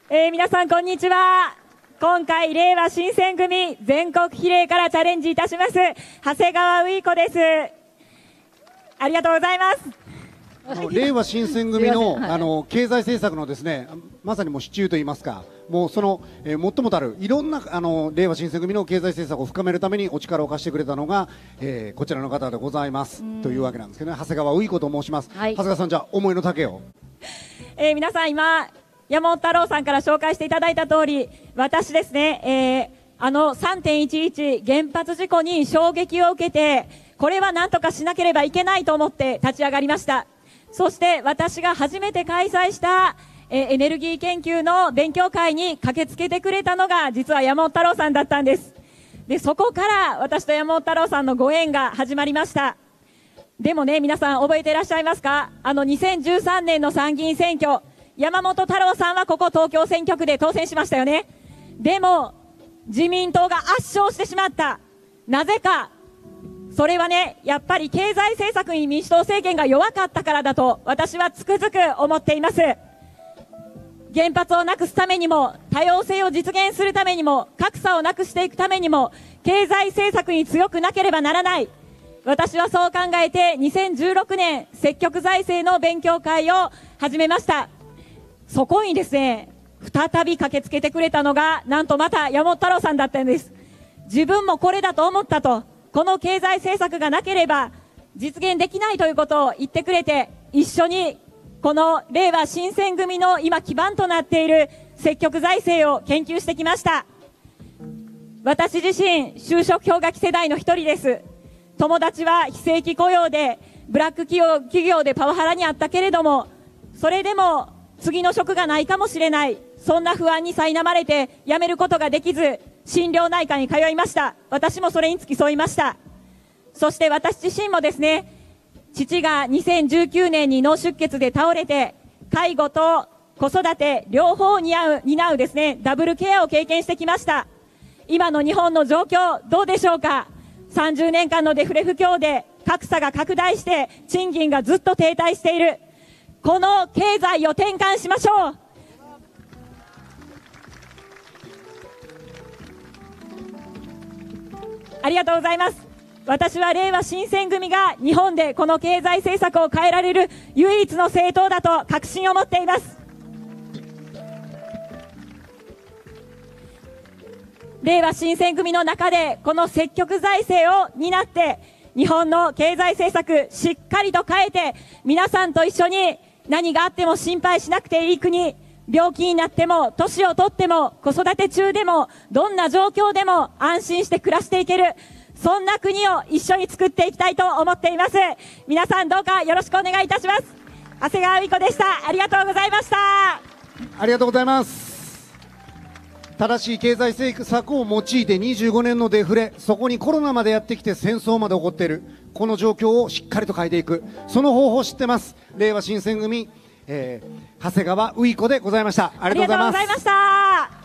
皆さんこんにちは。今回令和新選組全国比例からチャレンジいたします長谷川ういこです。ありがとうございます。 令和新選組の経済政策のですね、まさにもう支柱といいますか、もうその、最もたるいろんな令和新選組の経済政策を深めるためにお力を貸してくれたのが、こちらの方でございますというわけなんですけどね。長谷川ういこと申します。長谷川さん、じゃあ思いの丈を。 皆さん今山本太郎さんから紹介していただいた通り、私ですね、3.11 原発事故に衝撃を受けて、これは何とかしなければいけないと思って立ち上がりました。そして私が初めて開催したエネルギー研究の勉強会に駆けつけてくれたのが実は山本太郎さんだったんです。で、そこから私と山本太郎さんのご縁が始まりました。でもね、皆さん覚えていらっしゃいますか？2013年の参議院選挙、山本太郎さんはここ東京選挙区で当選しましたよね。でも自民党が圧勝してしまった。なぜか。それはね、やっぱり経済政策に民主党政権が弱かったからだと私はつくづく思っています。原発をなくすためにも、多様性を実現するためにも、格差をなくしていくためにも、経済政策に強くなければならない。私はそう考えて2016年積極財政の勉強会を始めました。そこにですね、再び駆けつけてくれたのがなんとまた山本太郎さんだったんです。自分もこれだと思ったと、この経済政策がなければ実現できないということを言ってくれて、一緒にこの令和新選組の今基盤となっている積極財政を研究してきました。私自身就職氷河期世代の一人です。友達は非正規雇用でブラック企業でパワハラにあったけれども、それでも次の職がないかもしれない、そんな不安に苛まれて辞めることができず、心療内科に通いました。私もそれに付き添いました。そして私自身もですね、父が2019年に脳出血で倒れて、介護と子育て両方を担うですね、ダブルケアを経験してきました。今の日本の状況どうでしょうか。30年間のデフレ不況で格差が拡大して賃金がずっと停滞している。この経済を転換しましょう。ありがとうございます。私は令和新選組が日本でこの経済政策を変えられる唯一の政党だと確信を持っています。令和新選組の中でこの積極財政を担って日本の経済政策しっかりと変えて、皆さんと一緒に何があっても心配しなくていい国、病気になっても年を取っても子育て中でもどんな状況でも安心して暮らしていける、そんな国を一緒に作っていきたいと思っています。皆さんどうかよろしくお願いいたします。長谷川ういこでした。ありがとうございました。 ありがとうございます。正しい経済政策を用いて25年のデフレ、そこにコロナまでやってきて戦争まで起こっているこの状況をしっかりと変えていく、その方法を知ってます。令和新選組、長谷川ういこでございました。ありがとうございます。 ありがとうございました。